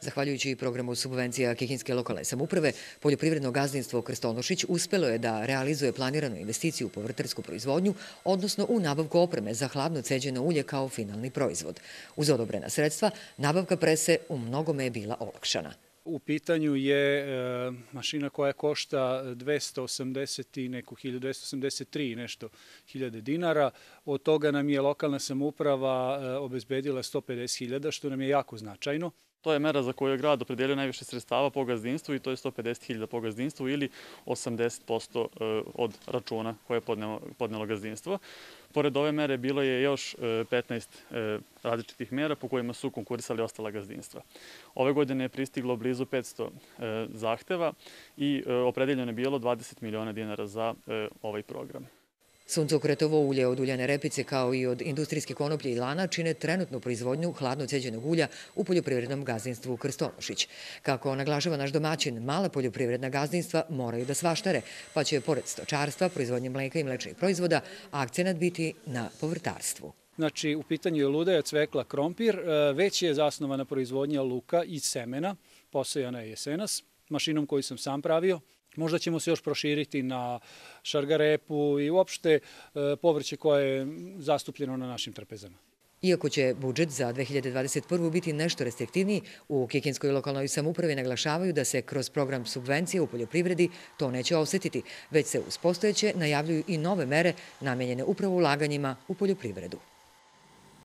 Zahvaljujući programu subvencija Kikinske lokalne samouprave, poljoprivredno gazdinstvo Krstonošić uspelo je da realizuje planiranu investiciju u povrtarsku proizvodnju, odnosno u nabavku opreme za hladno ceđeno ulje kao finalni proizvod. Uz odobrena sredstva, nabavka prese u mnogome je bila olakšana. U pitanju je mašina koja košta 280 i neku 1283 i nešto hiljade dinara. Od toga nam je lokalna samouprava obezbedila 150.000, što nam je jako značajno. To je mera za koju je grad opredelio najviše sredstava po gazdinstvu i to je 150.000 po gazdinstvu ili 80% od računa koje je podnelo gazdinstvo. Pored ove mere bilo je još 15 različitih mera po kojima su konkurisali ostala gazdinstva. Ove godine je pristiglo blizu 500 zahteva i opredeljeno je bilo 20 miliona dinara za ovaj program. Suncokretovo ulje od uljane repice kao i od industrijske konoplje i lana čine trenutnu proizvodnju hladno ceđenog ulja u poljoprivrednom gazdinstvu Krstonošić. Kako naglašava naš domaćin, mala poljoprivredna gazdinstva moraju da svaštare, pa će pored stočarstva, proizvodnje mleka i mlečnih proizvoda, akcenat biti na povrtarstvu. Znači, u pitanju je ludaja, cvekla, krompir, već je zasnovana proizvodnja luka i semena, posejana je jesenas, mašinom koju sam sam pravio. Možda ćemo se još proširiti na šargarepu i uopšte povrće koje je zastupljeno na našim trpezama. Iako će budžet za 2021. biti nešto restriktivniji, u Kikinskoj lokalnoj samoupravi naglašavaju da se kroz program subvencije u poljoprivredi to neće osetiti, već se uz postojeće najavljuju i nove mere namenjene upravo ulaganjima u poljoprivredu.